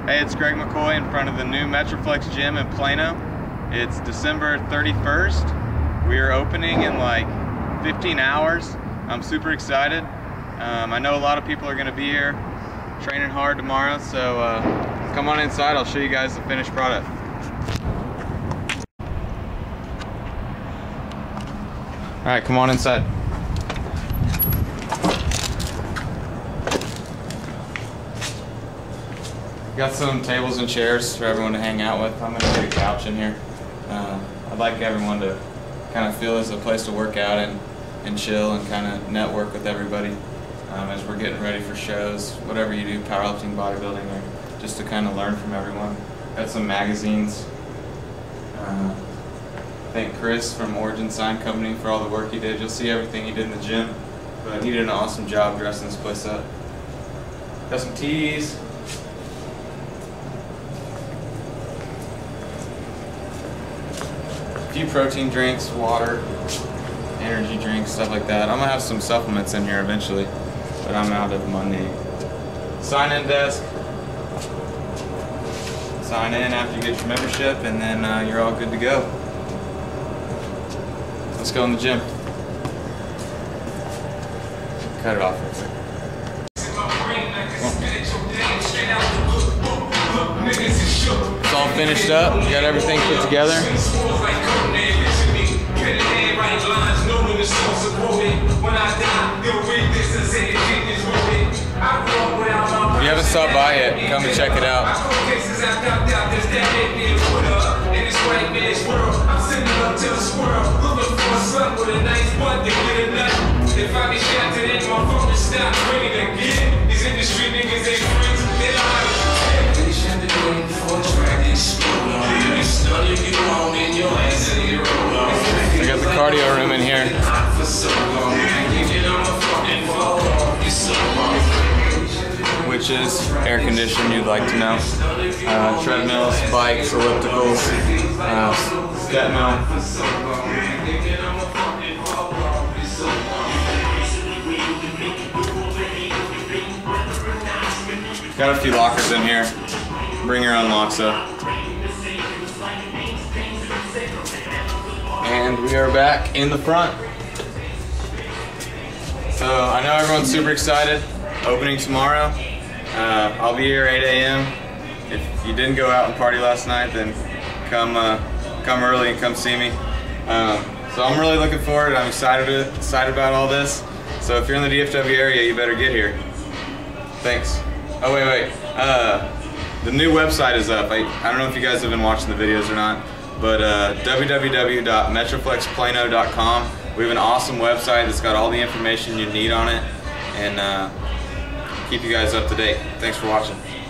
Hey, it's McCoy in front of the new Metroflex Gym in Plano. It's December 31st. We are opening in like 15 hours. I'm super excited. I know a lot of people are going to be here training hard tomorrow, so come on inside. I'll show you guys the finished product. All right, come on inside. Got some tables and chairs for everyone to hang out with. I'm gonna put a couch in here. I'd like everyone to kind of feel it's a place to work out and chill and kind of network with everybody as we're getting ready for shows, whatever you do, powerlifting, bodybuilding, or just to kind of learn from everyone. Got some magazines. Thank Chris from Origin Sign Company for all the work he did. You'll see everything he did in the gym, but he did an awesome job dressing this place up. Got some teas. A few protein drinks, water, energy drinks, stuff like that. I'm gonna have some supplements in here eventually, but I'm out of money. Sign-in desk. Sign in after you get your membership, and then you're all good to go. Let's go in the gym. Cut it off real quick. It's all finished up. We got everything put together. If you haven't stopped by yet, come and check it out. I got the cardio room in here. Which is air conditioned, you'd like to know. Treadmills, bikes, ellipticals, step mill. Got a few lockers in here. Bring your own locks up. And we are back in the front. So I know everyone's super excited. Opening tomorrow. I'll be here 8 a.m. If you didn't go out and party last night, then come early and come see me. So I'm really looking forward. I'm excited about all this. So if you're in the DFW area, you better get here. Thanks. Oh wait. The new website is up. I don't know if you guys have been watching the videos or not, but www.metroflexplano.com. We have an awesome website that's got all the information you need on it, and keep you guys up to date. Thanks for watching.